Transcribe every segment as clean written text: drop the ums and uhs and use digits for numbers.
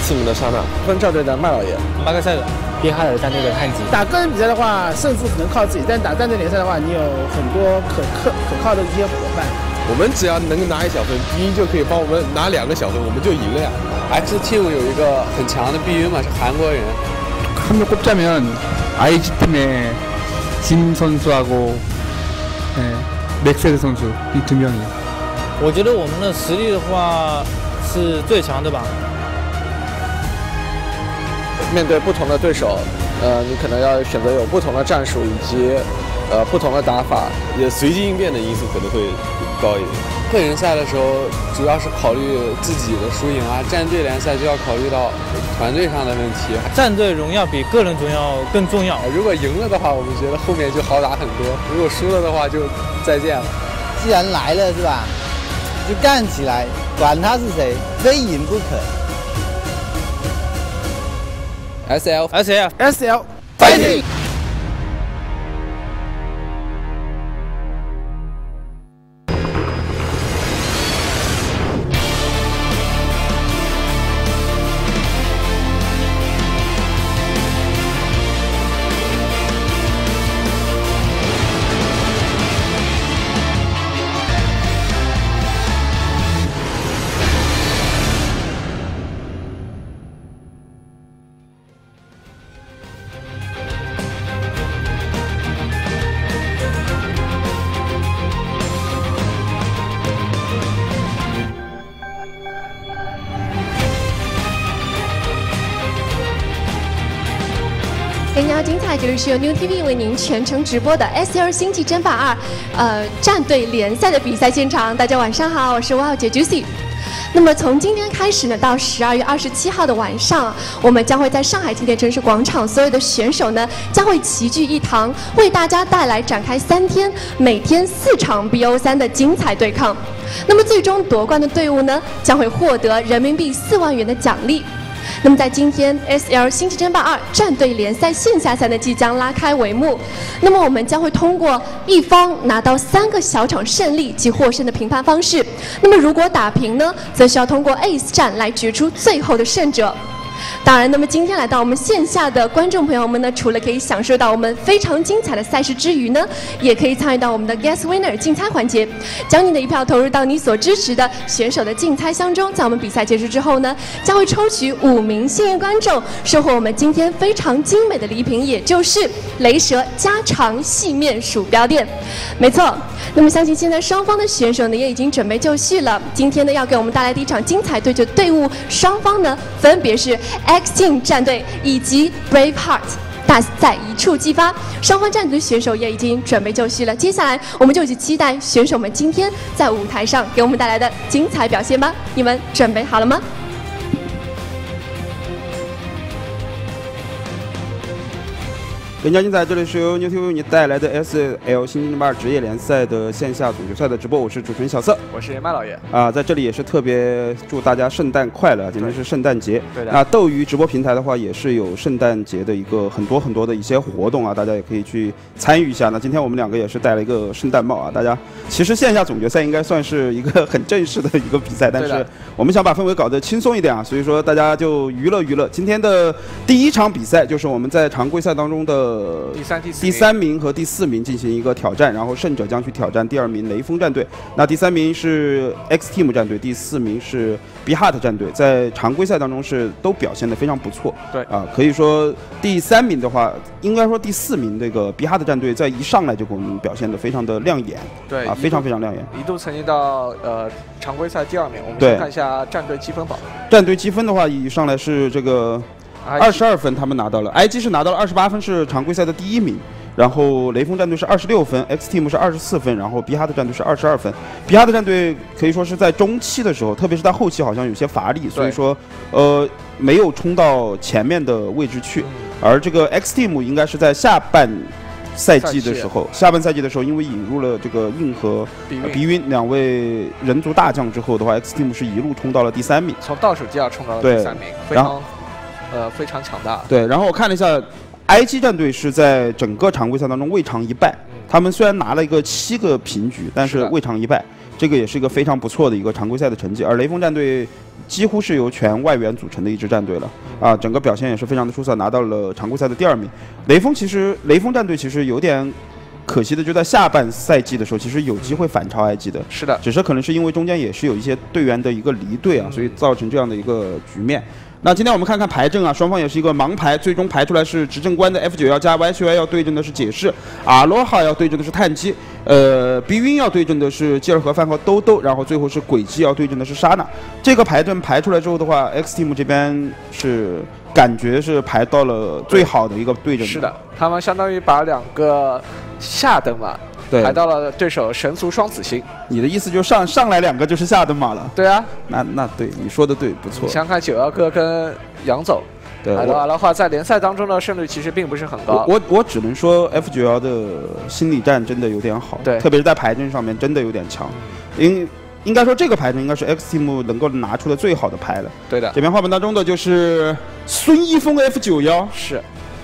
Team 的莎娜，分战队的麦老爷， 马克塞尔， 比哈尔战队的汉吉。 打个人比赛的话，胜负只能靠自己；但打战队联赛的话，你有很多可靠的一些伙伴。 我们只要能拿1小分，碧云就可以帮我们拿2个小分，我们就赢了呀。 X Team 有一个很强的碧云嘛，是韩国人。 한 명 꼽자면 IG 팀의 진 선수하고 맥세드 선수 이 2명이。 我觉得我们的实力的话是最强的吧。 面对不同的对手，你可能要选择有不同的战术以及不同的打法，也随机应变的因素可能会高一点。 个人赛的时候主要是考虑自己的输赢啊，战队联赛就要考虑到团队上的问题。 战队荣耀比个人荣耀更重要。 如果赢了的话，我们觉得后面就好打很多；如果输了的话，就再见了。 既然来了是吧，就干起来，管他是谁，非赢不可。 SL Fighting。 更加精彩，这里是由 New TV 为您全程直播的 SL 星际争霸2战队联赛的比赛现场。大家晚上好，我是wow姐 Juicy。那么从今天开始呢，到12月27号的晚上，我们将会在上海经典城市广场，所有的选手呢将会齐聚一堂，为大家带来展开3天，每天4场 BO3的精彩对抗。那么最终夺冠的队伍呢，将会获得人民币4万元的奖励。 那么在今天 SL 星际争霸2战队联赛线下赛呢即将拉开帷幕，那么我们将会通过一方拿到3个小场胜利及获胜的评判方式，那么如果打平呢，则需要通过 Ace 战来决出最后的胜者。 当然，那么今天来到我们线下的观众朋友们呢，除了可以享受到我们非常精彩的赛事之余呢，也可以参与到我们的 Guest Winner 竞猜环节，将你的一票投入到你所支持的选手的竞猜箱中。在我们比赛结束之后呢，将会抽取5名幸运观众，收获我们今天非常精美的礼品，也就是雷蛇家常细面鼠标垫。没错，那么相信现在双方的选手呢也已经准备就绪了。今天呢要给我们带来的一场精彩对决队伍，双方呢分别是 X Team 战队以及 Brave Heart 大赛一触即发，双方战队的选手也已经准备就绪了。接下来，我们就一起期待选手们今天在舞台上给我们带来的精彩表现吧！你们准备好了吗？ 更加精彩！这里是由 New TV 为你带来的 SL 星际争霸2职业联赛的线下总决赛的直播，我是主持人小色， 我是麦老爷在这里也是特别祝大家圣诞快乐，今天是圣诞节。 对的。 那斗鱼直播平台的话，也是有圣诞节的一个很多的一些活动啊，大家也可以去参与一下。那今天我们2个也是戴了一个圣诞帽啊，大家其实线下总决赛应该算是一个很正式的一个比赛，但是我们想把氛围搞得轻松一点啊，所以说大家就娱乐娱乐。今天的第1场比赛就是我们在常规赛当中的 第3名和第4名进行一个挑战，然后胜者将去挑战第2名雷锋战队。那第3名是 X Team 战队，第4名是 Be Heart 战队。在常规赛当中是都表现得非常不错。 对可以说第3名的话，应该说第4名这个 Be Heart 战队在一上来就给我们表现得非常的亮眼。 对非常亮眼， 一度曾经到常规赛第2名。我们先看一下战队积分榜。 战队积分的话，一上来是这个 22分，他们拿到了 ，IG 是拿到了28分，是常规赛的第1名。然后雷锋战队是26分 ，X Team 是24分，然后比哈特战队是22分。比哈特战队可以说是在中期的时候，特别是在后期好像有些乏力，所以说没有冲到前面的位置去。而这个 X Team 应该是在下半赛季的时候，因为引入了这个硬和鼻晕2位人族大将之后的话 ，X Team 是一路冲到了第3名， 从倒数第2冲到了第3名，非常强大。 对，然后我看了一下 ，IG 战队是在整个常规赛当中未尝一败。他们虽然拿了一个7个平局，但是未尝一败。 这个也是一个非常不错的一个常规赛的成绩。而雷锋战队几乎是由全外援组成的一支战队了啊，整个表现也是非常的出色，拿到了常规赛的第2名。雷锋战队其实有点可惜的，就在下半赛季的时候，其实有机会反超埃及的， 是的， 只是可能是因为中间也是有一些队员的一个离队啊，所以造成这样的一个局面。那今天我们看看排阵啊，双方也是一个盲排，最终排出来是执政官的 F91加 YHY 要对阵的是解释，阿罗哈要对阵的是碳基，鼻晕要对阵的是基尔盒饭和兜兜，然后最后是轨迹要对阵的是莎娜。这个排阵排出来之后的话 ，X Team 这边是感觉是排到了最好的一个对阵。 是的，他们相当于把2个下等马排到了对手神族双子星。 你的意思就上来2个就是下等马了？ 对啊， 那对，你说的对，不错。 你想看911哥跟杨总， 对， 阿拉话在联赛当中的胜率其实并不是很高。 我只能说 F91的心理战真的有点好， 对， 特别是在排阵上面真的有点强。应该说这个排阵应该是 X Team 能够拿出的最好的牌了。 对的， 这边画面当中的就是孙一峰 F91， 是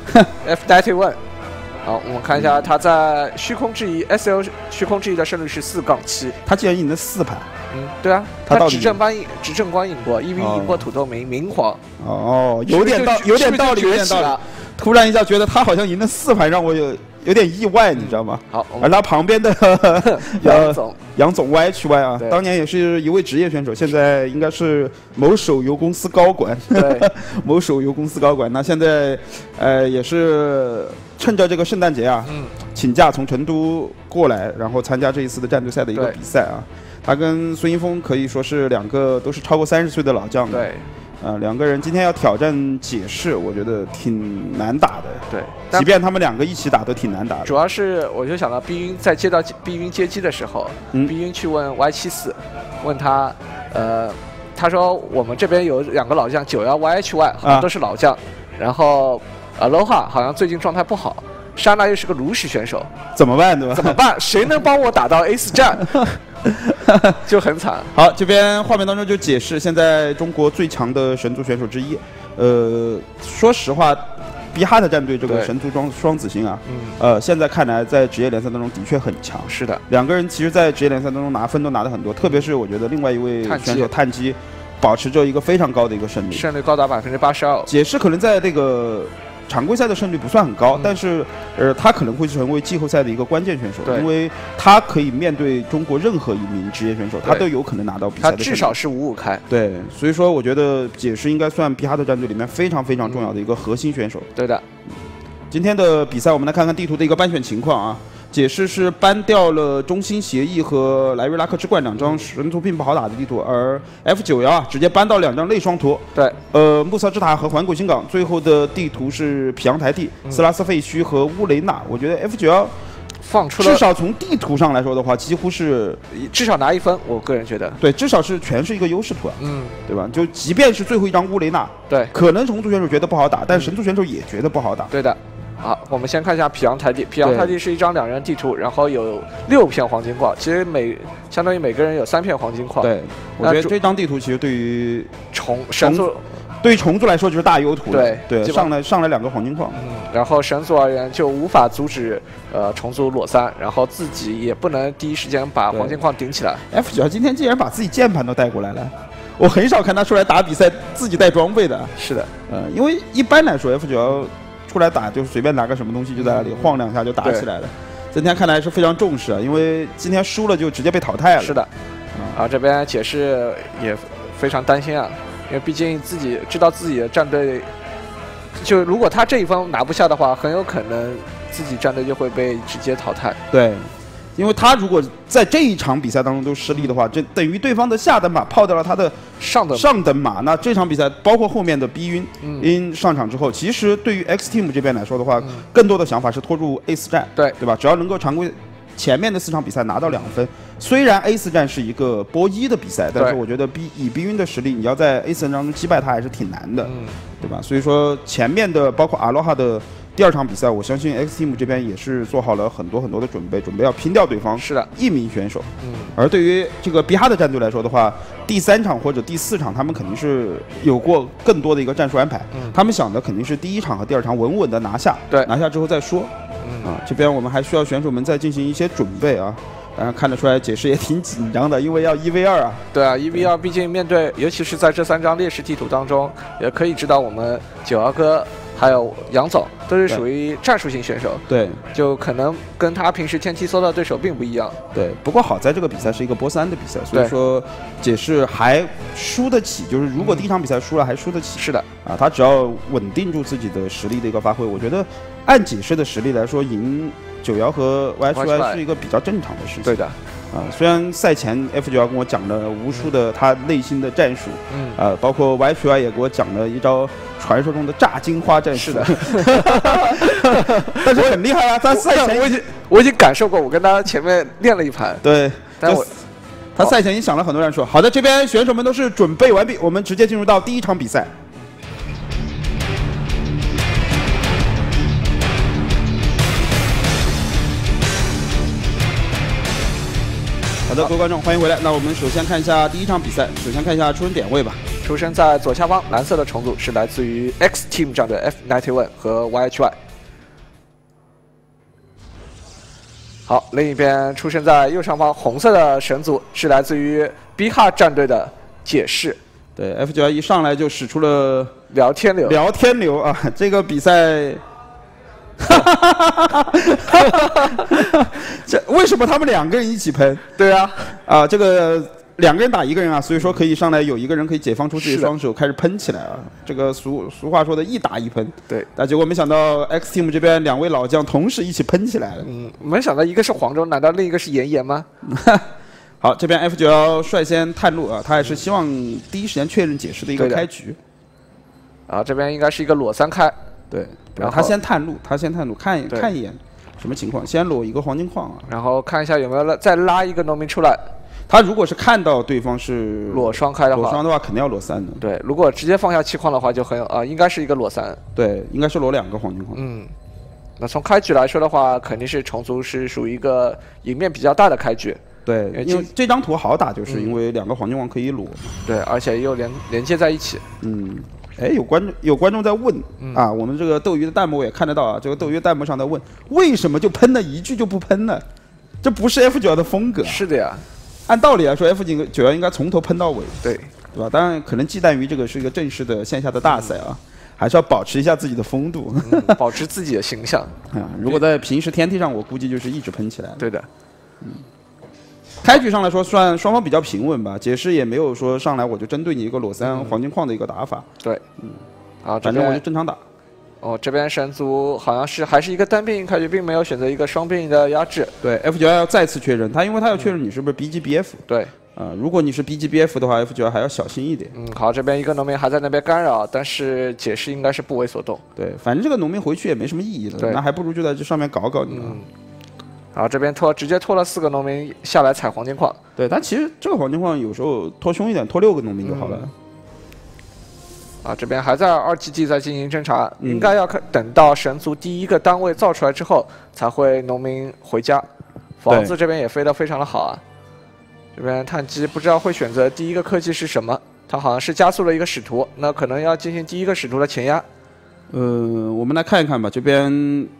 F91。好，我们看一下他在虚空之翼 SL 虚空之翼的胜率是4-7， 他竟然赢了4盘。 对啊， 他执政官赢过，1-1赢过土豆明皇。 哦，有点道理。突然一下觉得他好像赢了4盘，让我有点意外，你知道吗？ 好， 而他旁边的杨总 YHY 啊，当年也是一位职业选手，现在应该是某手游公司高管。 对， 某手游公司高管。那现在也是趁着这个圣诞节啊，请假从成都过来，然后参加这一次的战队赛的一个比赛啊。他跟孙一峰可以说是2个都是超过30岁的老将的。 对。 2个人今天要挑战解释，我觉得挺难打的。 对， 即便他们2个一起打都挺难打的。 主要是我就想到碧云在接到碧云接机的时候，碧云去问 Y74，问他，他说我们这边有2个老将91 YHY 好像都是老将，然后Aloha 好像最近状态不好，莎娜又是个炉石选手， 怎么办？对吧？ 怎么办？谁能帮我打到 A4 战？就很惨。 好，这边画面当中就解释，现在中国最强的神族选手之一。说实话，比哈特战队这个神族双子星啊，现在看来在职业联赛当中的确很强。 是的 ，2个人其实，在职业联赛当中拿分都拿得很多，特别是我觉得另外一位选手碳基，保持着一个非常高的一个胜率高达82%。 解释可能在这个常规赛的胜率不算很高，但是他可能会成为季后赛的一个关键选手，因为他可以面对中国任何一名职业选手，他都有可能拿到比赛的胜利。 他至少是5-5开。 对，所以说我觉得解释应该算比哈特战队里面非常非常重要的一个核心选手。 对的。 今天的比赛我们来看看地图的一个颁选情况啊。解释是搬掉了中心协议和莱瑞拉克之冠2张神图并不好打的地图，而 F91啊直接搬到2张类双图。 对， 穆萨之塔和环古新港，最后的地图是皮扬台地、斯拉斯废墟和乌雷纳。我觉得 F91 放出了， 至少从地图上来说的话，几乎是至少拿1分，我个人觉得。 对，至少是全是一个优势图啊，对吧？就即便是最后一张乌雷纳， 对， 可能虫族选手觉得不好打，但神族选手也觉得不好打。 对的。好，我们先看一下皮扬台地。皮扬台地是一张2人地图，然后有6片黄金矿，其实相当于每个人有3片黄金矿。 对，我觉得这张地图其实对于神族， 对于虫族来说就是大优图了。 对， 上来2个黄金矿。 然后神族而言就无法阻止虫族裸3，然后自己也不能第一时间把黄金矿顶起来。 F91今天竟然把自己键盘都带过来了。我很少看他出来打比赛自己带装备的。 是的， 因为一般来说 F91出来打就是随便拿个什么东西就在那里晃2下就打起来了。今天看来是非常重视啊，因为今天输了就直接被淘汰了。 是的，这边解释也非常担心啊，因为毕竟自己知道自己的战队，就如果他这一分拿不下的话，很有可能自己战队就会被直接淘汰。 对。因为他如果在这一场比赛当中都失利的话，这等于对方的下等马泡掉了他的上等马。那这场比赛包括后面的逼晕上场之后，其实对于 X Team 这边来说的话，更多的想法是拖入 A4 战，对吧？只要能够常规前面的4场比赛拿到2分，虽然 A4 战是一个波1的比赛，但是我觉得以逼晕的实力，你要在 A4 战当中击败他还是挺难的，对吧？所以说前面的包括阿罗哈的第2场比赛，我相信 X Team 这边也是做好了很多的准备要拼掉对方1名选手。而对于这个比哈的战队来说的话，第3场或者第4场他们肯定是有过更多的一个战术安排，他们想的肯定是第1场和第2场稳稳的拿下，拿下之后再说。这边我们还需要选手们再进行一些准备啊。 当然看得出来解释也挺紧张的，因为要1v2啊。 对啊，1v2，毕竟面对，尤其是在这3张劣势地图当中，也可以知道我们九瑶哥还有杨总都是属于战术型选手。 对， 就可能跟他平时天梯搜的对手并不一样。 对，不过好在这个比赛是一个波3的比赛，所以说解释还输得起，就是如果第一场比赛输了还输得起。 是的， 啊，他只要稳定住自己的实力的一个发挥，我觉得按解释的实力来说，赢九瑶和 YHY 是一个比较正常的事情。 对的。 啊，虽然赛前 F9跟我讲了无数的他内心的战术，包括 YHY 也给我讲了一招传说中的炸金花战术。 是的， 但是很厉害啊！他赛前我已经感受过，我跟他前面练了一盘。 对， 但我他赛前已经想了很多战术。好的，这边选手们都是准备完毕，我们直接进入到第一场比赛。好的，各位观众，欢迎回来。那我们首先看一下第一场比赛，首先看一下出生点位吧。 出生在左下方蓝色的重组是来自于 X Team 战队 F91 和 YHY。好，另一边出生在右上方红色的神族是来自于 B 哈战队的解释。 对 ，F9一上来就使出了聊天流啊！这个比赛。这为什么他们2个人一起喷？ 对啊， 这个2个人打1个人啊，所以说可以上来有1个人可以解放出自己双手开始喷起来啊。这个俗话说的一打一喷。 对， 但结果没想到 X Team 这边2位老将同时一起喷起来了。 没想到一个是黄忠，难道另一个是炎炎吗？ 好，这边 F9率先探路啊，他也是希望第一时间确认解释的一个开局。 这边应该是一个裸3开。 对，然后他先探路，看一眼什么情况，先裸一个黄金矿啊， 然后看一下有没有再拉一个农民出来。 他如果是看到对方是裸双开的话， 肯定要裸3的。 对，如果直接放下气矿的话，就很应该是一个裸3。 对，应该是裸2个黄金矿。 那从开局来说的话，肯定是虫族是属于一个赢面比较大的开局。 对，因为这张图好打，就是因为2个黄金矿可以裸。 对，而且又连接在一起。 哎，有观众在问啊，我们这个斗鱼的弹幕我也看得到啊，这个斗鱼的弹幕上在问，为什么就喷了一句就不喷了？这不是 F9的风格。 是的呀， 按道理来说 F9应该从头喷到尾， 对吧？当然，可能忌惮于这个是一个正式的线下的大赛啊，还是要保持一下自己的风度， 保持自己的形象啊。如果在平时天梯上，我估计就是一直喷起来。 对的， 开局上来说，算双方比较平稳吧。解释也没有说上来我就针对你一个裸3黄金矿的一个打法。 对， 反正我就正常打。 这边神族好像还是一个单兵开局，并没有选择一个双兵的压制。 对 ，F9要再次确认，因为他要确认你是不是 BGBF。对。如果你是 BGBF 的话 ，F9还要小心一点。 好，这边一个农民还在那边干扰，但是解释应该是不为所动。 对，反正这个农民回去也没什么意义了，那还不如就在这上面搞搞你了。 这边直接拖了4个农民下来采黄金矿。 对，但其实这个黄金矿有时候拖凶一点，拖6个农民就好了。 这边还在2GG在进行侦查，应该要等到神族第1个单位造出来之后，才会农民回家。房子这边也飞得非常的好啊。这边探机不知道会选择第1个科技是什么，他好像是加速了一个使徒，那可能要进行第1个使徒的前压。 我们来看一看吧，这边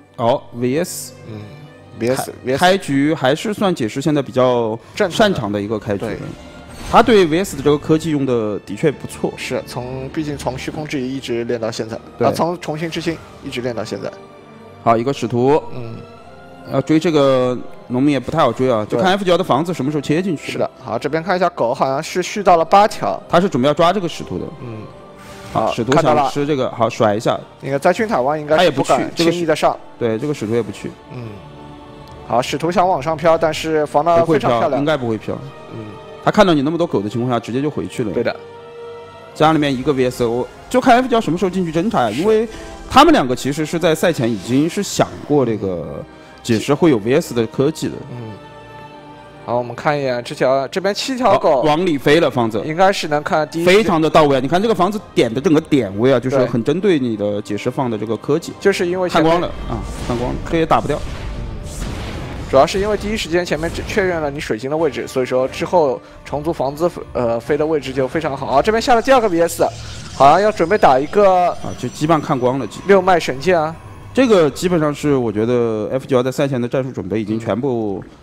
VS。 VS 开局还是算解释现在比较擅长的一个开局。他对 VS 的这个科技用的确不错。 是毕竟从虚空之翼一直练到现在，从重新之心一直练到现在。 好，一个使徒。要追这个农民也不太好追啊，就看 F9的房子什么时候切进去。 是的，好，这边看一下狗好像是续到了8条， 他是准备要抓这个使徒的。好，使徒想吃这个，好甩一下。 那个灾区塔湾应该是不敢轻易的上。 对，这个使徒也不去。 好，使徒想往上飘，但是防得非常漂亮， 应该不会飘。他看到你那么多狗的情况下，直接就回去了。 对的。 家里面一个 VS， 我就看 F9什么时候进去侦查呀？因为他们2个其实是在赛前已经是想过这个解释会有 VS 的科技的。 好，我们看一眼这边7条狗往里飞了，房子应该是能看第一， 非常的到位啊！你看这个房子点的整个点位啊，就是很针对你的解释放的这个科技。 就是因为看光了啊，看光了，这也打不掉。 主要是因为第一时间前面确认了你水晶的位置，所以说之后重组房子飞的位置就非常好。这边下了第2个 VS， 好像要准备打一个就基本上看光了 6脉神剑啊。 这个基本上是我觉得 F9在赛前的战术准备已经全部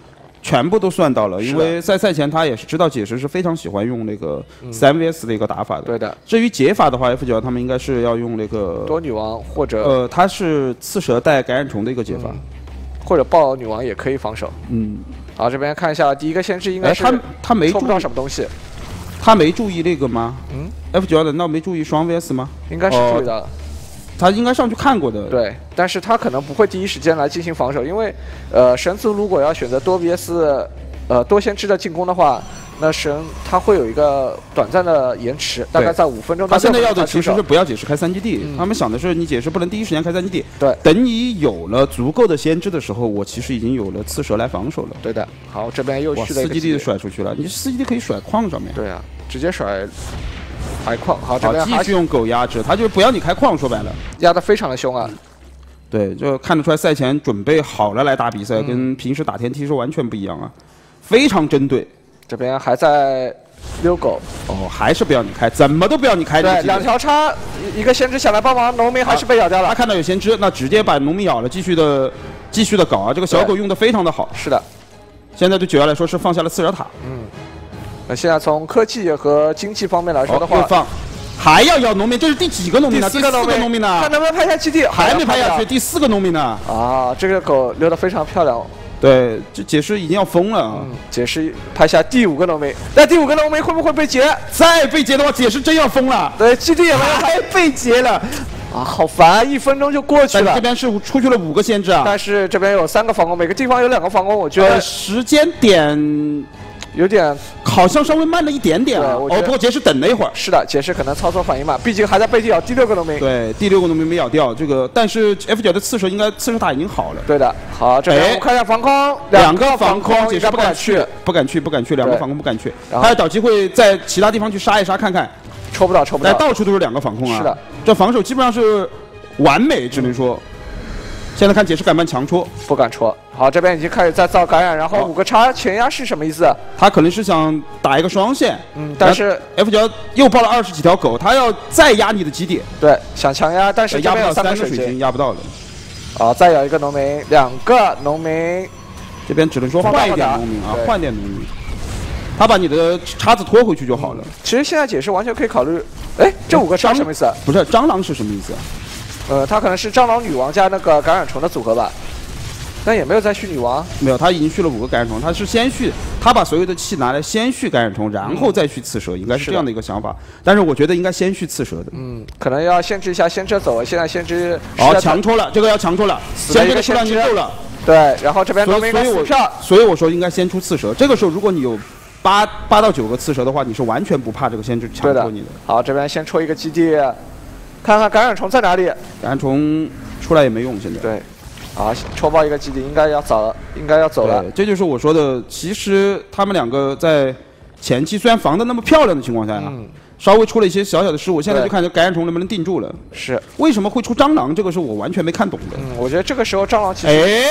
全部都算到了，因为在赛前他也是知道解释是非常喜欢用那个3vs 的一个打法的。 对的。 至于解法的话 ，F9他们应该是要用那个多女王或者他是刺蛇带感染虫的一个解法， 或者爆女王也可以防守。好，这边看一下第一个先知应该是他没抽不到什么东西， 他没注意那个吗？F9难道没注意双 vs 吗？ 应该是注意到了。 他应该上去看过的， 对，但是他可能不会第一时间来进行防守，因为神族如果要选择多 vs 多先知的进攻的话，那神他会有一个短暂的延迟，大概在5分钟。 他现在要的其实是不要解释开3基地，他们想的是你解释不能第一时间开3基地， 对， 等你有了足够的先知的时候，我其实已经有了刺蛇来防守了。 对的，好，这边又续了一个 4基地甩出去了，你4基地可以甩矿上面。 对啊，直接甩。开矿好，这边继续用狗压制，他就不要你开矿，说白了， 压得非常的凶啊。 对，就看得出来赛前准备好了来打比赛，跟平时打天梯是完全不一样啊，非常针对。 这边还在遛狗， 还是不要你开，怎么都不要你开。 对，2条叉，一个先知想来帮忙，农民还是被咬掉了。 他看到有先知，那直接把农民咬了，继续的搞啊，这个小狗用的非常的好。 是的， 现在对9妖来说是放下了刺蛇塔。 那现在从科技和经济方面来说的话， 还要咬农民，这是第几个农民呢？ 第4个农民呢？看能不能拍下基地， 还没拍下去，第4个农民呢？ 啊，这个狗溜得非常漂亮。 对，这解释已经要疯了。 解释拍下第5个农民，那第5个农民会不会被劫？ 再被劫的话，解释真要疯了。 对，基地也没有， 还被劫了。 啊，好烦！1分钟就过去了。 这边是出去了5个先知啊， 但是这边有3个防空，每个地方有2个防空，我觉得时间点。 有点好像稍微慢了一点点啊。不过杰士等了一会儿。 是的，杰士可能操作反应慢，毕竟还在背地咬第6个农民。 对，第6个农民没咬掉这个，但是 F9的刺蛇应该刺蛇塔已经好了。 对的，好，这边我们看一下防空，2个防空， 杰士不敢去，2个防空不敢去，他要找机会在其他地方去杀一杀看看， 抽不到。 但到处都是2个防空啊。 是的， 这防守基本上是完美，只能说。现在看解释敢不敢强戳？ 不敢戳。好，这边已经开始在造感染，然后5个叉前压是什么意思？ 他可能是想打一个双线， 但是 F9又爆了20几条狗，他要再压你的基地。 对，想强压，但是压不到 3个水晶，压不到了。 啊，再咬一个农民，2个农民， 这边只能说换一点农民啊，换点农民。他把你的叉子拖回去就好了。 其实现在解释完全可以考虑，哎，这5个叉什么意思？ 不是蟑螂是什么意思？ 他可能是蟑螂女王加那个感染虫的组合吧，但也没有再续女王。 没有，他已经续了5个感染虫，他是先续，他把所有的气拿来先续感染虫，然后再续刺蛇，应该是这样的一个想法。但是我觉得应该先续刺蛇的。 可能要限制一下先知走，现在先知强戳了，这个要强戳了，先知的数量已经够了。 对，然后这边农民所以我说应该先出刺蛇。这个时候如果你有8到9个刺蛇的话，你是完全不怕这个先知强戳你的。 好，这边先戳一个基地。看看感染虫在哪里？ 感染虫出来也没用，现在。 对，啊，抽爆一个基地，应该要走了。 这就是我说的，其实他们2个在前期虽然防得那么漂亮的情况下呀，稍微出了一些小小的失误。现在就看感染虫能不能定住了。 是。 为什么会出蟑螂？这个是我完全没看懂的。 我觉得这个时候蟑螂其实。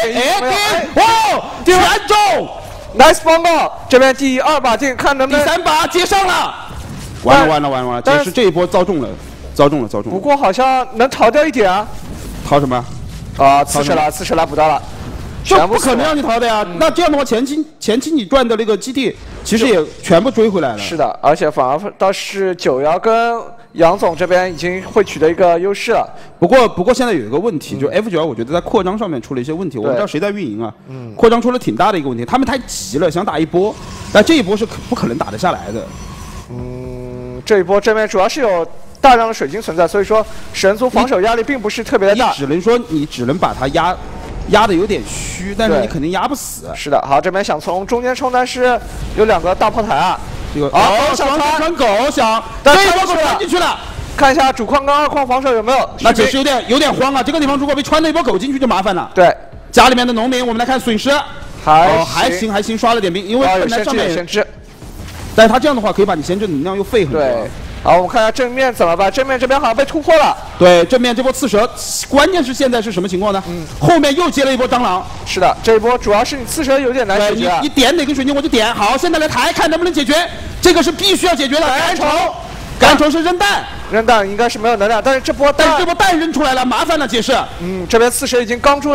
全中 ，nice 防爆！这边第2把进，看能不能第3把接上了。完了，这是这一波遭中了。不过好像能逃掉一点啊。 逃什么？ 啊，刺蛇来补到了。 这不可能让你逃的呀！那这样的话，前期你赚的那个基地，其实也全部追回来了。 是的，而且反而倒是9妖跟杨总这边已经会取得一个优势了。 不过现在有一个问题，就 F9我觉得在扩张上面出了一些问题，我不知道谁在运营啊。扩张出了挺大的一个问题，他们太急了，想打一波，但这一波是不可能打得下来的。 这一波这边主要是有大量的水晶存在，所以说神族防守压力并不是特别的大。 只能说你只能把它压的有点虚，但是你肯定压不死。 是的，好，这边想从中间冲，但是有2个大炮台啊。 这个双穿狗想， 但是狗穿进去了。 看一下主矿跟2矿防守有没有？ 那解释有点慌啊！这个地方如果被穿了一波狗进去就麻烦了。 对， 家里面的农民，我们来看损失。还行，刷了点兵，因为本来上面先知。 但是他这样的话可以把你先知能量又废很多。 对，好，我们看一下正面怎么办？正面这边好像被突破了。 对，正面这波刺蛇，关键是现在是什么情况呢？后面又接了一波蟑螂。 是的，这一波主要是你刺蛇有点难解决。 你点哪个水晶我就点。好，现在来抬，看能不能解决。这个是必须要解决的。感染虫是扔弹应该是没有能量，但是这波蛋扔出来了，麻烦了，解释。 这边刺蛇已经刚住了。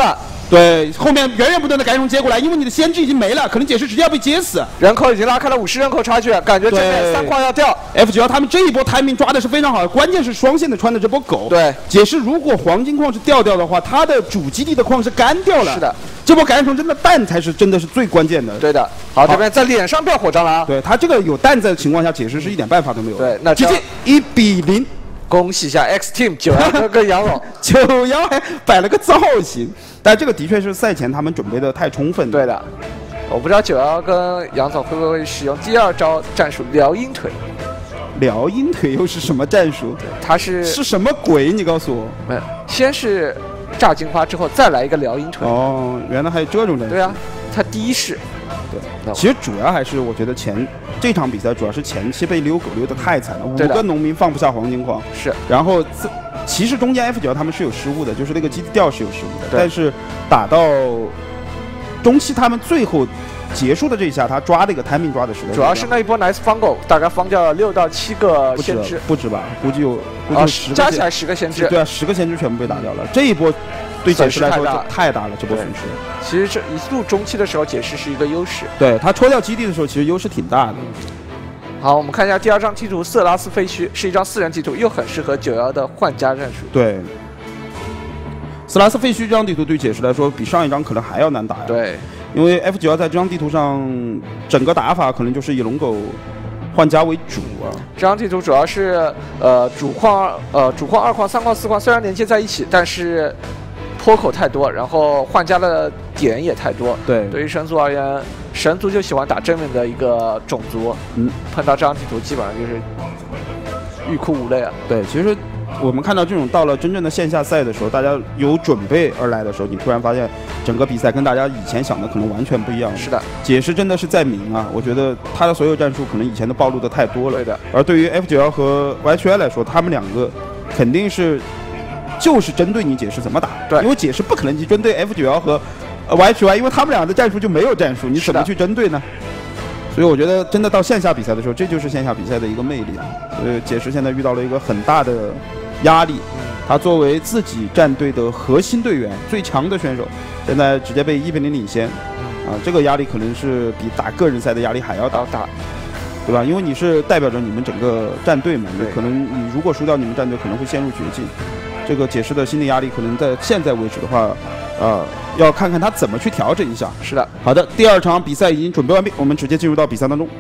对，后面源源不断的改种接过来，因为你的先知已经没了，可能解释直接要被接死， 人口已经拉开了50人口差距，感觉这边3矿要掉。 F9他们这一波 timing 抓的是非常好，关键是双线的穿的这波狗。 对， 解释如果黄金矿是掉的话，它的主基地的矿是干掉了。 是的， 这波改种真的蛋才是真的是最关键的。 对的，好，这边在脸上掉火蟑螂。 对他这个有蛋在的情况下，解释是一点办法都没有。 对，那直接1比0。 恭喜一下 X Team 911跟杨总 ，911还摆了个造型，但这个的确是赛前他们准备的太充分。 对的，我不知道911跟杨总会不会使用第2招战术撩鹰腿。 撩鹰腿又是什么战术？ 他是什么鬼？你告诉我。 没有，先是炸金花，之后再来一个撩鹰腿。 哦，原来还有这种战术。 对啊，他第一式。 对，其实主要还是我觉得这场比赛主要是前期被遛狗遛得太惨了，5个农民放不下黄金矿， 是， 然后其实中间 F9他们是有失误的，就是那个基地调是有失误的，但是打到中期他们最后结束的这一下，他抓这个 timing 抓的实在， 主要是那一波 nice 方狗，大概方掉了6到7个先知， 不止吧？估计有10个， 加起来10个先知， 对啊，10个先知全部被打掉了，这一波。对解释来说太大了，这波损失。 其实这一路中期的时候，解释是一个优势。 对他抽掉基地的时候，其实优势挺大的。 好，我们看一下第2张地图，色拉斯废墟是一张4人地图，又很适合911的换家战术。 对，色拉斯废墟这张地图对解释来说，比上一张可能还要难打呀。 对， 因为 F9在这张地图上，整个打法可能就是以龙狗换家为主啊。 这张地图主要是主矿2矿3矿4矿虽然连接在一起，但是坡口太多，然后换家的点也太多。 对， 对于神族而言，神族就喜欢打正面的一个种族。碰到这张地图基本上就是欲哭无泪啊。 对，其实我们看到这种到了真正的线下赛的时候，大家有准备而来的时候，你突然发现整个比赛跟大家以前想的可能完全不一样。 是的， 解释真的是在明啊，我觉得他的所有战术可能以前都暴露的太多了。 对的。 而对于 F9和 YHY 来说，他们2个肯定是。就是针对你解释怎么打， 对， 因为解释不可能去针对 F9和YHY，因为他们俩的战术就没有战术，你怎么去针对呢？所以我觉得真的到线下比赛的时候，这就是线下比赛的一个魅力。解释现在遇到了一个很大的压力，他作为自己战队的核心队员、最强的选手，现在直接被1比0领先，这个压力可能是比打个人赛的压力还要大，对吧？因为你是代表着你们整个战队嘛，可能你如果输掉你们战队，可能会陷入绝境。这个解释的心理压力可能在现在为止的话，要看看他怎么去调整一下。 是的， 好的，第2场比赛已经准备完毕，我们直接进入到比赛当中。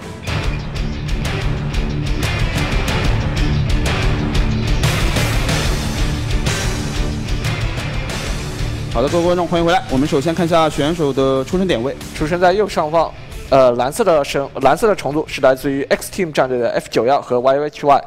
好的，各位观众，欢迎回来。我们首先看一下选手的出生点位， 出生在右上方，蓝色的虫族是来自于 X Team 战队的 F91和 YHY。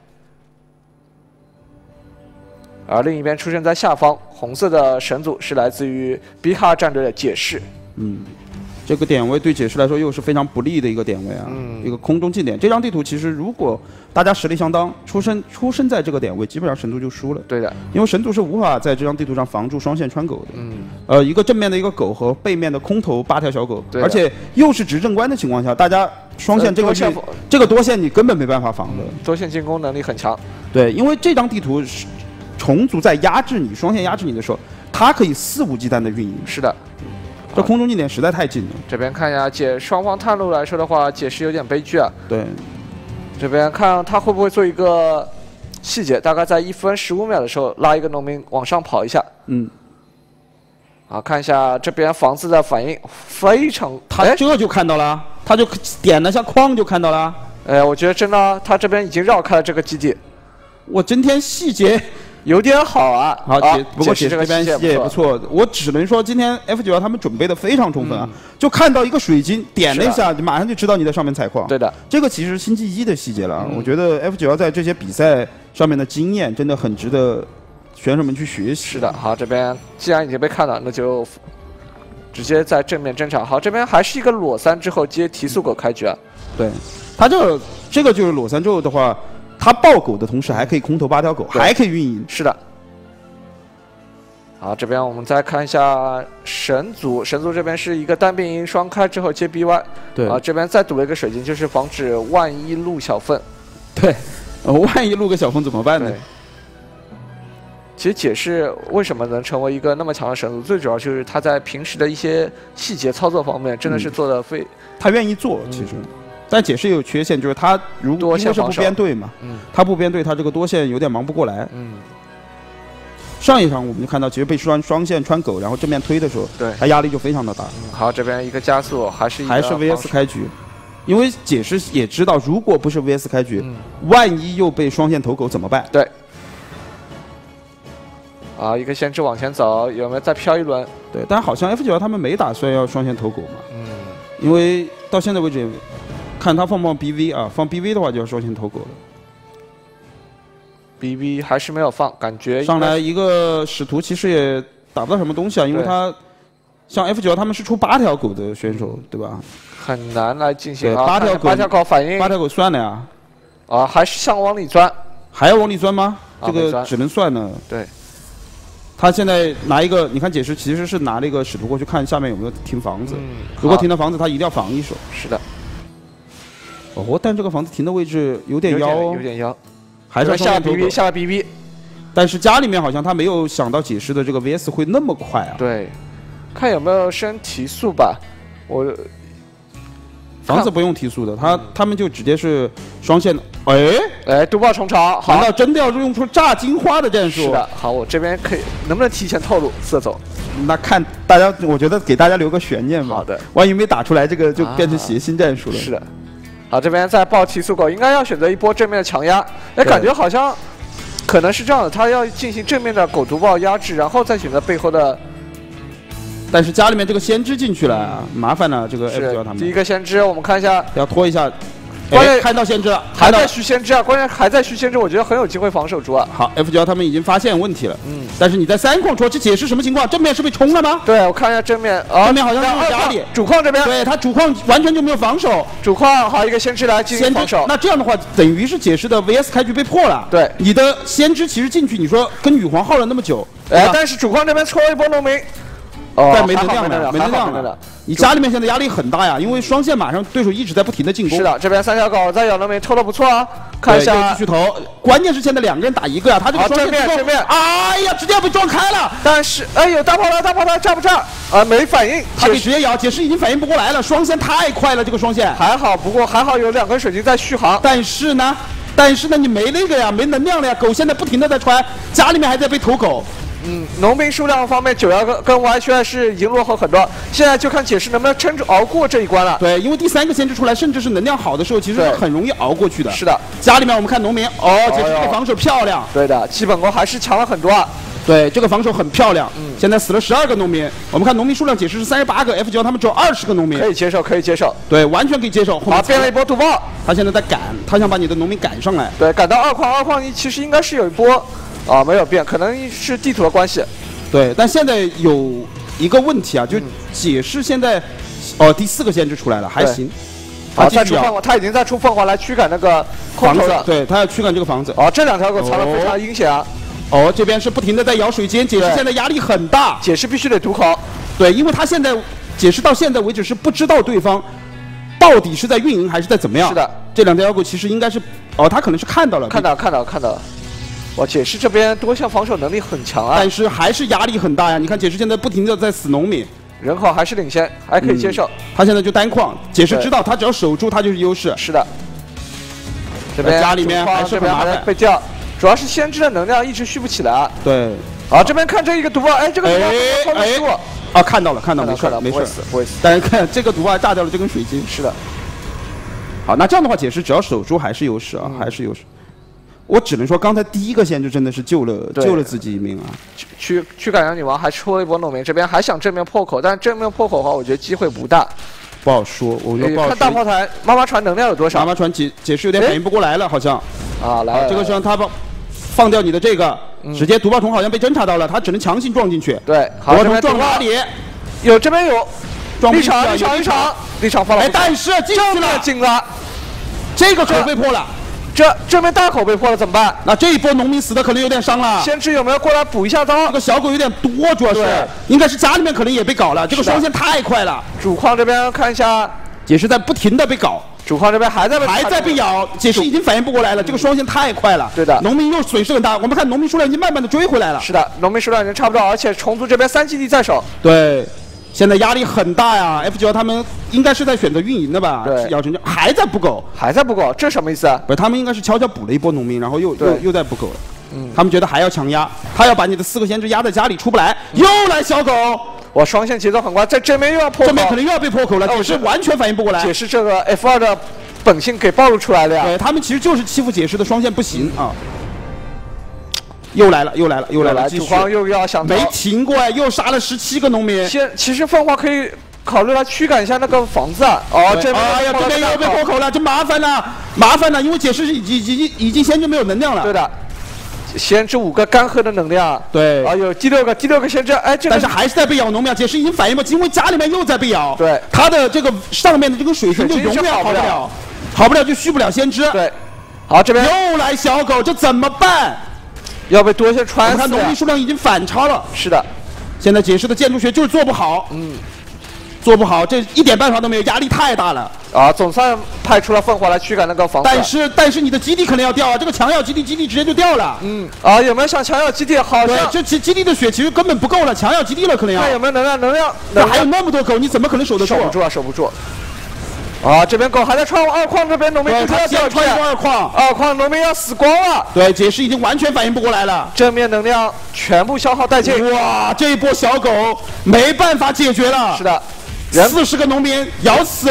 而另一边出生在下方，红色的神族是来自于 BH 战队的解释。 这个点位对解释来说又是非常不利的一个点位啊，一个空中近点。这张地图其实如果大家实力相当，出生在这个点位，基本上神族就输了。 对的， 因为神族是无法在这张地图上防住双线穿狗的。一个正面的一个狗和背面的空投8条小狗，而且又是执政官的情况下，大家双线这个多线你根本没办法防的。 多线进攻能力很强。 对，因为这张地图是虫族在压制你，双线压制你的时候，它可以肆无忌惮的运营。 是的。 这空中近点实在太近了。 这边看一下双方探路来说的话，解释有点悲剧啊。 对， 这边看他会不会做一个细节，大概在1分15秒的时候拉一个农民往上跑一下。好，看一下这边房子的反应非常， 他这就看到了，他就点了下框就看到了。 我觉得真的他这边已经绕开了这个基地。 我今天细节。 有点好啊， 好，不过解释这边细节也不错。我只能说，今天 F9他们准备的非常充分啊，就看到一个水晶点了一下，马上就知道你在上面采矿。 对的， 这个其实星际1的细节了。我觉得 F9在这些比赛上面的经验真的很值得选手们去学习。 是的，好，这边既然已经被看到，那就直接在正面争场。好，这边还是一个裸3之后接提速狗开局啊。 对，他这个就是裸3之后的话。他爆狗的同时还可以空投8条狗，还可以运营。 是的。好，这边我们再看一下神族这边是一个单兵营双开之后接 BY。 对。 这边再堵了一个水晶，就是防止万一露小粪。 对。万一露个小粪怎么办呢？ 其实解释为什么能成为一个那么强的神族，最主要就是他在平时的一些细节操作方面真的是做的他愿意做，其实。但解释也有缺陷，就是他如果是不编队嘛，他不编队，他这个多线有点忙不过来。上一场我们就看到，其实被双线穿狗，然后正面推的时候， 对， 他压力就非常的大。 好，这边一个加速，还是 VS 开局，因为解释也知道，如果不是 VS 开局，万一又被双线投狗怎么办？ 对。啊，一个先知往前走，有没有再飘一轮？ 对，但好像 F9他们没打算要双线投狗嘛。因为到现在为止，看他放不放 BV 啊，放 BV 的话就要双线投狗了。 BV 还是没有放，感觉上来一个使徒其实也打不到什么东西啊，因为他像 F9他们是出8条狗的选手，对吧？ 很难来进行 8 条狗反应， 8条狗算了呀。 啊，还是想往里钻， 还要往里钻吗？这个只能算了。 对。 他现在拿一个，你看解释其实是拿了一个使徒过去看下面有没有停房子，如果停的房子，他一定要防一手。 是的。 哦，但这个房子停的位置有点妖， 有点妖， 还是要下 BB 下 BB。 但是家里面好像他没有想到解释的这个 VS 会那么快啊。 对，看有没有升提速吧。 房子不用提速的，他们就直接是双线。 毒爆虫巢， 难道真的要用出炸金花的战术？ 是的，好，我这边可以，能不能提前透露色走？ 那看大家，我觉得给大家留个悬念吧。 好的， 万一没打出来，这个就变成谐星战术了。 是的，好，这边再爆提速狗，应该要选择一波正面的强压。感觉好像可能是这样的，他要进行正面的狗毒爆压制，然后再选择背后的。 但是家里面这个先知进去了，麻烦了这个 F9他们。 第一个先知，我们看一下， 要拖一下。 关键看到先知了， 还在续先知啊！关键还在续先知，我觉得很有机会防守住啊。 好 ，F9他们已经发现问题了。但是你在3矿戳，这解释什么情况？正面是被冲了吗？ 对，我看一下正面， 正面好像是家里主矿这边， 对他主矿完全就没有防守。 主矿好一个先知来进行防守。 那这样的话，等于是解释的 VS 开局被破了。 对， 你的先知其实进去，你说跟羽皇耗了那么久， 但是主矿这边戳一波农民。 但没能量了，没能量了。你家里面现在压力很大呀，因为双线马上对手一直在不停的进攻。 是的，这边3条狗在咬农民抽的不错啊，看一下继续投。关键是现在2个人打1个呀，他这个双线正面， 哎呀，直接被撞开了。 但是有大炮台炸不炸？没反应， 他可以直接咬，解释已经反应不过来了，双线太快了，这个双线还好，不过还好有2根水晶在续航。 但是呢，你没那个呀，没能量了呀，狗现在不停的在穿，家里面还在被投狗。 农兵数量方面，911跟 YHY 是已经落后很多，现在就看解释能不能撑住熬过这一关了。 对，因为第3个先知出来，甚至是能量好的时候，其实是很容易熬过去的。 是的， 家里面我们看农民，解释这个防守漂亮。 对的，基本功还是强了很多啊。 对，这个防守很漂亮。现在死了12个农民，我们看农民数量解释是38个 ，F9他们只有20个农民。 可以接受，可以接受。 对，完全可以接受。 好，变了一波毒爆， 他现在在赶，他想把你的农民赶上来。 对，赶到2矿，2矿其实应该是有一波，没有变，可能是地图的关系。 对，但现在有一个问题啊，就解释现在，第4个先知出来了，还行。 再出凤凰，他已经在出凤凰来驱赶那个房子，对他要驱赶这个房子。 这2条狗藏得非常阴险啊。 这边是不停的在咬水晶，解释现在压力很大， 解释必须得毒口。 对，因为他现在解释到现在为止是不知道对方到底是在运营还是在怎么样。 是的， 这2条狗其实应该是，他可能是看到了。看到了。哇，解释这边多项防守能力很强啊， 但是还是压力很大呀。你看解释现在不停的在死农民， 人口还是领先，还可以接受。 他现在就单矿，解释知道他只要守住他就是优势。 是的，这边家里面还是很麻烦， 被掉，主要是先知的能量一直续不起来啊。 对， 好，这边看这一个毒爆，这个毒爆失误。 看到了，没事， 不会死。 但是看这个毒爆炸掉了这根水晶。 是的。 好，那这样的话解释只要守住还是优势啊，还是优势。我只能说，刚才第1个先知真的是救了自己一命啊！ 驱赶羊女王还出了一波农民，这边还想正面破口，但正面破口的话，我觉得机会不大， 不好说。我觉得看大炮台妈妈船能量有多少？ 妈妈船解释有点反应不过来了，好像。 来， 这个时候他放掉你的这个，直接毒爆虫好像被侦查到了，他只能强行撞进去。 对， 毒爆虫撞哪里？ 这边有立场放了， 但是进了，这个口被破了。 这边大口被破了怎么办？ 那这一波农民死的可能有点伤了。 先知有没有过来补一下刀？ 这个小狗有点多，主要是应该是家里面可能也被搞了。这个双线太快了。 主矿这边看一下， 也是在不停的被搞。 主矿这边还在被咬，解释已经反应不过来了，这个双线太快了。 对的， 农民又损失很大。我们看农民数量已经慢慢的追回来了。 是的，农民数量已经差不多，而且虫族这边3基地在手。 对，现在压力很大呀。F9他们应该是在选择运营的吧？ 对， 咬成这还在不狗， 这什么意思啊？ 不是，他们应该是悄悄补了一波农民，然后又在不狗了。他们觉得还要强压，他要把你的4个先知压在家里出不来，又来小狗。 我双线节奏很快，在这边又要破口， 这边可能又要被破口了，解释完全反应不过来。 解释这个 F2的本性给暴露出来了呀。 对他们其实就是欺负解释的双线不行啊。又来了， 主矿又要想没停过，又杀了17个农民。 其实凤凰可以考虑来驱赶一下那个房子啊。哦，这边又被破口了，这麻烦了，因为解释已经先知没有能量了。 对的。先知5个干涸的能量， 对， 啊，有第六个先知，哎，这个但是还是在被咬农民，解释已经反应不过来，因为家里面又在被咬， 对， 他的这个上面的这个水晶就永远好不了就续不了先知， 对，好，这边又来小狗，这怎么办？ 要被多些穿死， 看农民数量已经反超了， 是的， 现在解释的建筑学就是做不好，做不好，这一点办法都没有，压力太大了。 啊，总算派出了凤凰来驱赶那个房子。 但是你的基地可能要掉啊，这个强要基地直接就掉了。 啊，有没有想强要基地？好像这基地的血其实根本不够了，强要基地了可能要。 看有没有能量？ 还有那么多狗，你怎么可能守得住？ 守不住。啊，这边狗还在穿2矿，这边农民他先穿2矿 ，2矿农民要死光了。 对，解释已经完全反应不过来了， 正面能量全部消耗殆尽。 哇，这一波小狗没办法解决了。 是的。 40个农民咬死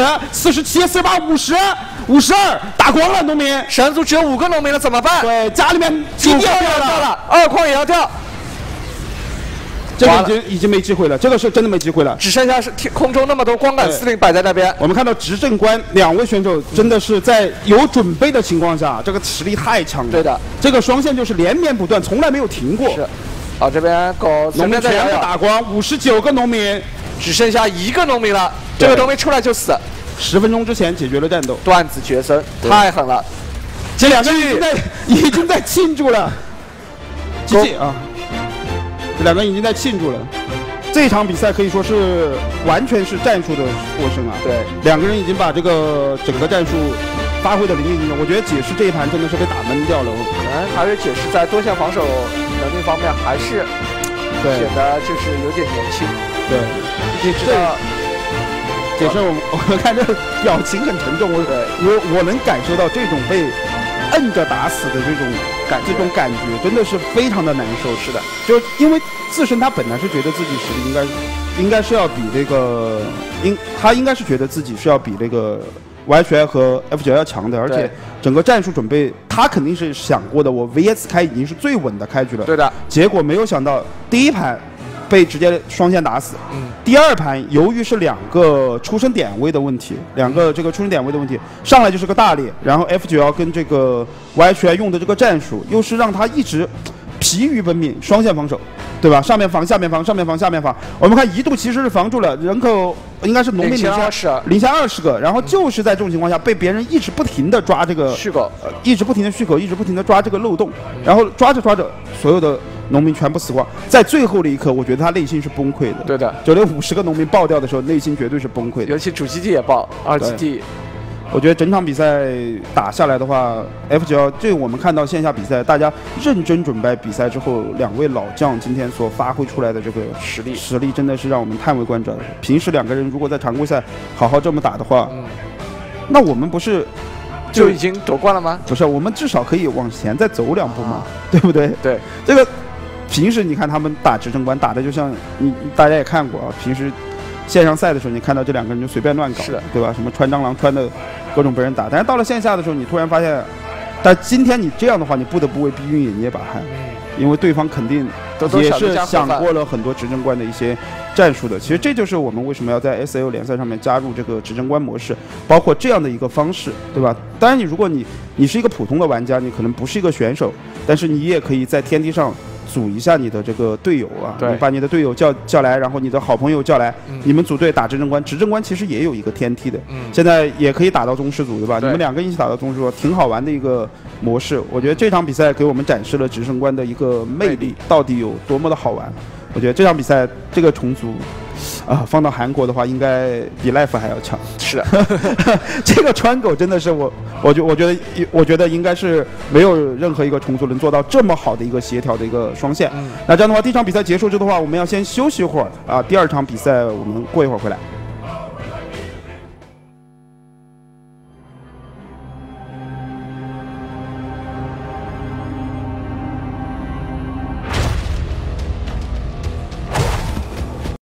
，47、48、52打光了农民。 神族只有5个农民了，怎么办？ 对，家里面基地要掉了 ，2矿也要掉。 这个已经没机会了，这个是真的没机会了， 只剩下是空中那么多光杆司令摆在那边。 我们看到执政官2位选手真的是在有准备的情况下，这个实力太强了。 对的， 这个双线就是连绵不断，从来没有停过。 是，好，这边狗农民全部打光，59个农民。 只剩下1个农民了，这个农民出来就死。 10分钟之前解决了战斗， 断子绝孙，太狠了。 这2个人已经在庆祝了，GG啊！这2个人已经在庆祝了。这场比赛可以说是完全是战术的获胜啊！ 对 ，2个人已经把这个整个战术发挥的淋漓尽致。我觉得解释这一盘真的是被打闷掉了。 可能还是解释在多线防守能力方面还是显得就是有点年轻。 对，解释我看这表情很沉重，我能感受到这种被摁着打死的这种感觉，真的是非常的难受。 是的， 就因为自身他本来是觉得自己实力应该是要比这个他应该是觉得自己是要比这个 YHI 和 F9 要强的，而且整个战术准备他肯定是想过的，我 VS 开已经是最稳的开局了。 对的， 结果没有想到第一盘被直接双线打死。第2盘由于是2个出生点位的问题，2个这个出生点位的问题，上来就是个大裂，然后 F9跟这个 YHI 用的这个战术又是让他一直疲于奔命，双线防守，对吧？上面防，下面防，上面防，下面防。我们看一度其实是防住了，人口应该是农民领先20个，然后就是在这种情况下被别人一直不停的抓这个续狗， 一直不停的续狗，一直不停的抓这个漏洞，然后抓着所有的农民全部死光，在最后的一刻，我觉得他内心是崩溃的。 对的， 就连50个农民爆掉的时候，内心绝对是崩溃的。 尤其主基地也爆，2基地。 我觉得整场比赛打下来的话 ，F9这我们看到线下比赛，大家认真准备比赛之后，2位老将今天所发挥出来的这个实力真的是让我们叹为观止。平时2个人如果在常规赛好好这么打的话，那我们不是就已经夺冠了吗？ 不是，我们至少可以往前再走2步嘛，对不对？ 对， 这个平时你看他们打执政官打的就像大家也看过啊，平时线上赛的时候，你看到这2个人就随便乱搞，对吧？什么穿蟑螂穿的各种被人打，但是到了线下的时候，你突然发现，但今天你这样的话，你不得不为逼运也捏把汗，因为对方肯定也是想过了很多执政官的一些战术的。其实这就是我们为什么要在 SL 联赛上面加入这个执政官模式，包括这样的一个方式，对吧？当然，如果你是一个普通的玩家，你可能不是一个选手，但是你也可以在天梯上组一下你的这个队友啊，你把你的队友叫来，然后你的好朋友叫来，你们组队打执政官。执政官其实也有一个天梯的，现在也可以打到宗师组，对吧？你们2个一起打到宗师组，挺好玩的一个模式。我觉得这场比赛给我们展示了执政官的一个魅力到底有多么的好玩。我觉得这场比赛这个重组放到韩国的话，应该比 Life 还要强。 是啊， 这个川狗真的是我觉得应该是没有任何一个重组能做到这么好的一个协调的一个双线。那这样的话，第一场比赛结束之后的话，我们要先休息一会儿啊，第二场比赛我们过一会儿回来。